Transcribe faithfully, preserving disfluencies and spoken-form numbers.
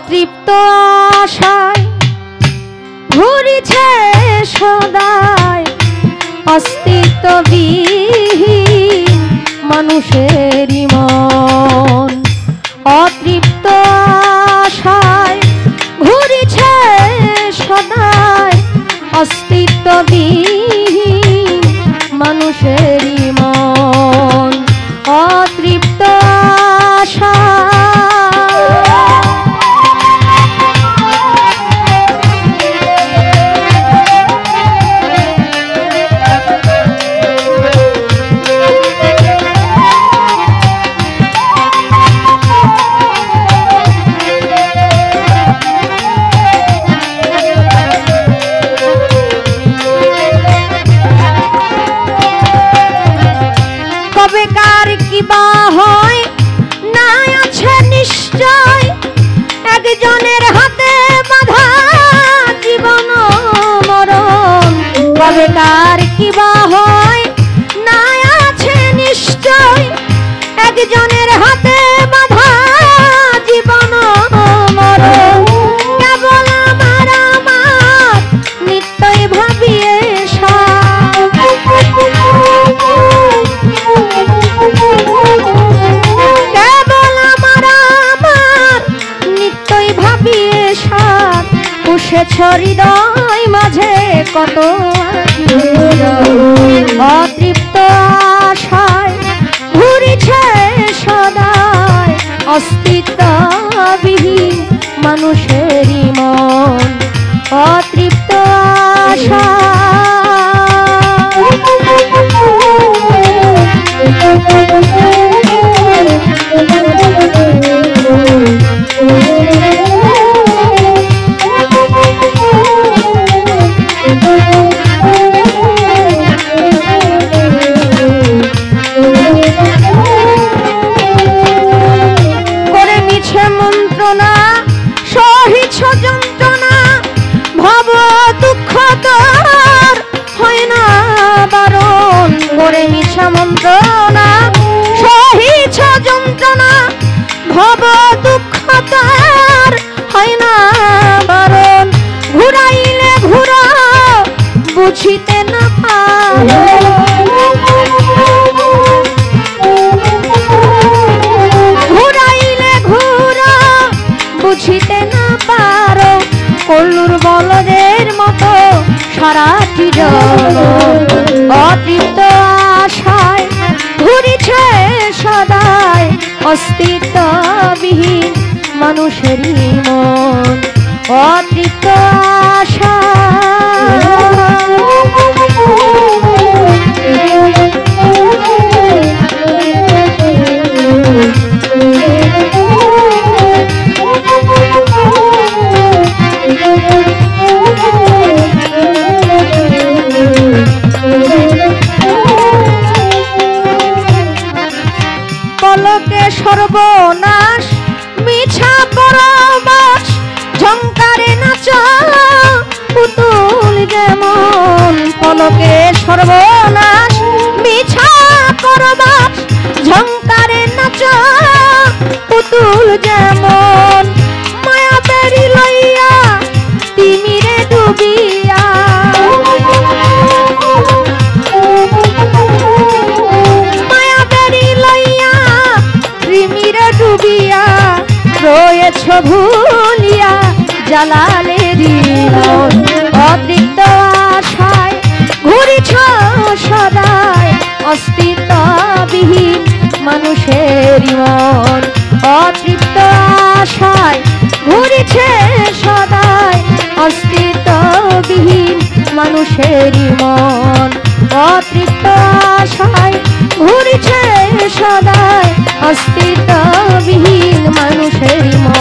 অতৃপ্ত আশায় ঘুরিছে সদায় অস্তিত্ববিহীন মানুষেরই মন। অতৃপ্ত আশায় ঘুরিছে সদায় অস্তিত্ববিহীন মানুষেরই মন। অতৃপ্ত আশা কবেকার কিবা হয় না আছে নিশ্চয় একজনের হাতে বাঁধা জীবন মরণ। কবেকার কিবা হয় না আছে নিশ্চয় একজনের হাতে বাঁধা জীবন মরণ। কেবল আমার আমার নিত্যই ভাবিয়ে কেবল আমার আমার নিত্যই ভাবিয়ে সাত পুষেছ হৃদয় মাঝে কত অতৃপ্ত আশায় ঘুরিছে সদায় অস্তিত্ববিহীন মানুষেরই মন। অতৃপ্ত আশা করে মিছে মন্ত্রণা সহিছ যন্ত্রণা ভব দুঃখ তোর হয় না বারণ। করে মিছা মন্ত্রণা সহিছ যন্ত্রণা ভব দুঃখ তোর হয় না বারণ। ঘুরাইলে ঘুরা বুঝিতে না পারো ঘুরাইলে ঘুরা বুঝিতে না পারো কল্লুর বলদের মতো সারাটি জগৎ। অতৃপ্ত আশায় ঘুরিছে সদায় অস্তিত্ববিহীন মানুষেরই মন। অতৃপ্ত আশা পলকে সর্বনাশ মিছা পরবাস ঝংকারে নাচ পুতুল যেমন। পলকে সর্বনাশ মিছা পরবাস ঝংকারে নাচ পুতুল যেমন। মায়া বেরি লইয়া তিমিরে ডুবিয়া মায়া বেরি লইয়া তিমিরে ডুবিয়া রয়েছ ভুলিয়া জালালেরি মন। অতৃপ্ত আশায় ঘুরিছ সদায় অস্তিত্ববিহীন মানুষেরই মন। অতৃপ্ত আশায় ঘুরিছে সদায় অস্তিত্ববিহীন মানুষেরই মন। অতৃপ্ত আশায় ঘুরিছে সদায় অস্তিত্ববিহীন মানুষেরই মন।